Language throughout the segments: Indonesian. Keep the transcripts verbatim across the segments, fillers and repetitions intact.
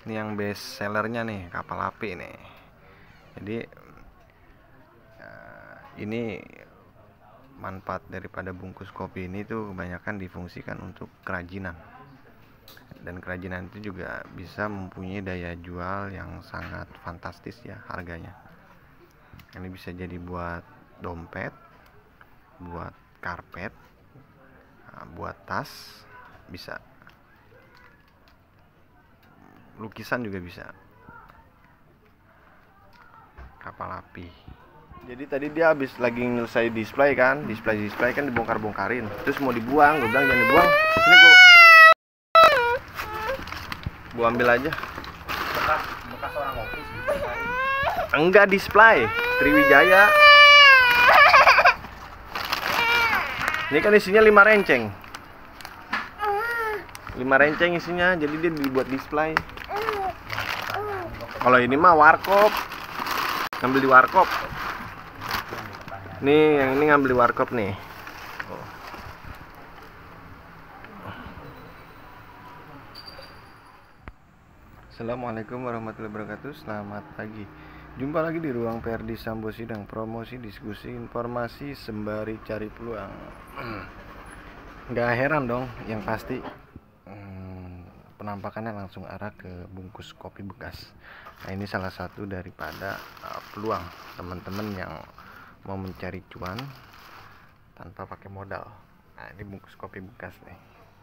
Ini yang best sellernya nih, kapal api nih. Jadi ini manfaat daripada bungkus kopi ini tuh kebanyakan difungsikan untuk kerajinan. Dan kerajinan itu juga bisa mempunyai daya jual yang sangat fantastis ya harganya. Ini bisa jadi buat dompet, buat karpet, buat tas, bisa. Lukisan juga bisa. Kapal api. Jadi tadi dia habis lagi selesai display kan, display display kan dibongkar-bongkarin. Terus mau dibuang, gue bilang jangan dibuang. Ini gue gue ambil aja. Bekas bekas orang office. Enggak, display Triwijaya. Ini kan isinya lima renceng. lima renceng isinya, jadi dia dibuat display. Kalau ini mah warkop. Ngambil di warkop. Nih, yang ini ngambil di warkop nih. Oh. Assalamualaikum warahmatullahi wabarakatuh. Selamat pagi. Jumpa lagi di ruang Perdi Sambo Sidang, promosi, diskusi, informasi sembari cari peluang. Nggak heran dong, yang pasti hmm, penampakannya langsung arah ke bungkus kopi bekas. Nah, ini salah satu daripada uh, peluang teman-teman yang mau mencari cuan tanpa pakai modal. Nah, ini bungkus kopi bekas nih.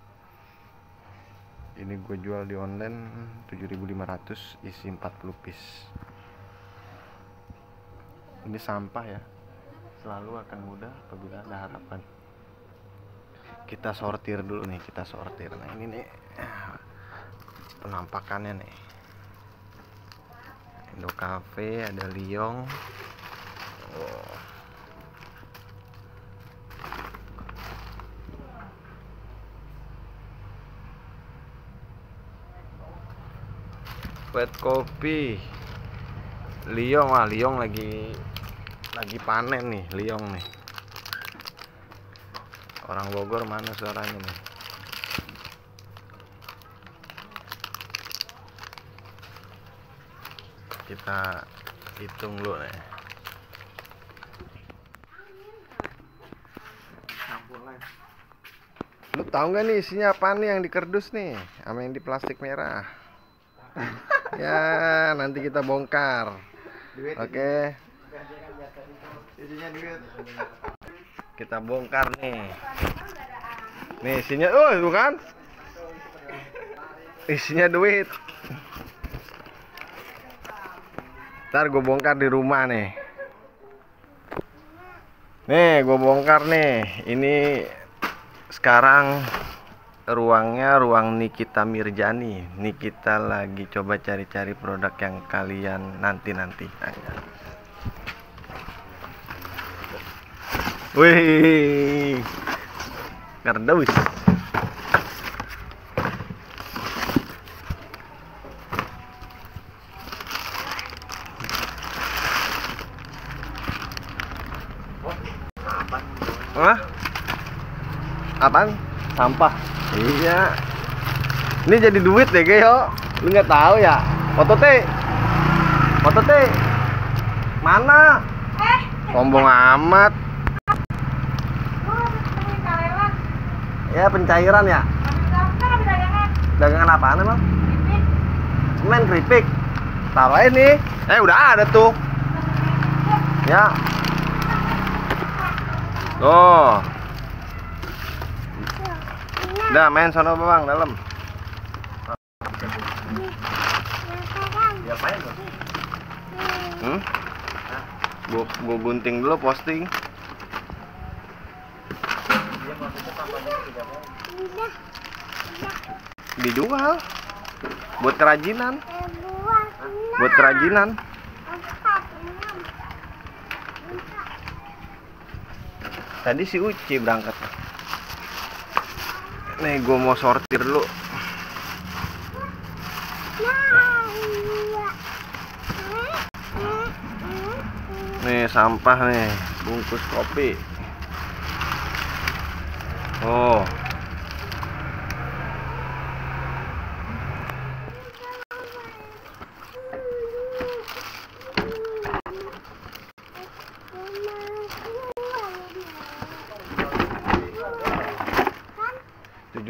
Ini gue jual di online tujuh ribu lima ratus, isi empat puluh piece. Ini sampah ya, selalu akan mudah apabila ada harapan. Kita sortir dulu nih, kita sortir. Nah, ini nih penampakannya nih. Indo Cafe, ada Liong. Oh. Wet kopi. Liong, ah Liong lagi lagi panen nih, Liong nih. Orang Bogor mana suaranya nih? Kita hitung dulu nih. Lu tahu nggak nih isinya apa nih yang di kardus nih, sama yang di plastik merah? Ya, nanti kita bongkar. Oke. Isinya duit. Kita bongkar nih. Nih isinya, oh bukan? Isinya duit. Ntar gue bongkar di rumah nih. Nih gue bongkar nih. Ini sekarang ruangnya ruang Nikita Mirjani. Nikita lagi coba cari-cari produk yang kalian nanti-nanti. Wih, kardus. Hah? Apaan? Sampah. Iya. Ini jadi duit deh, Geo. Lu nggak tahu ya? Foto T. Foto T. Mana? Eh. Sombong amat. Ya pencairan ya. Dagangan apaan emang? Semen keripik. Taruh aja nih. Eh udah ada tuh. Ya. Oh. Udah main sono bang dalam. Diapain lu? Hmm? Gua gua gunting dulu posting. Dijual buat kerajinan. Buat kerajinan. Tadi si Uci berangkat. Nih gue mau sortir dulu. Nih sampah nih, bungkus kopi. Oh.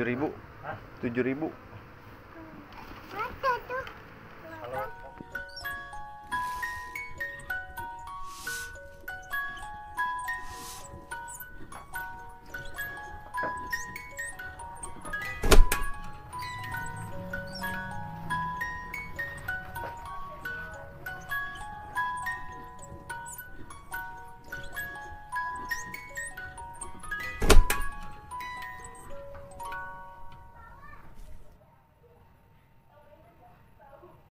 ribu. Hah? tujuh ribu.